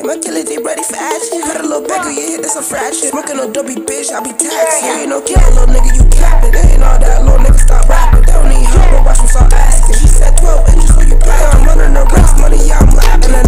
My killer, they ready for action. Cut a little bagger, you hit, that's a fraction. Smoking on W, bitch, I be taxed. You ain't no killer, little nigga, you capping. They ain't all that, little nigga, stop rapping. They don't need help, but watch them start asking. She said 12 inches, so you play. I'm running the race, money, yeah, I'm lapping.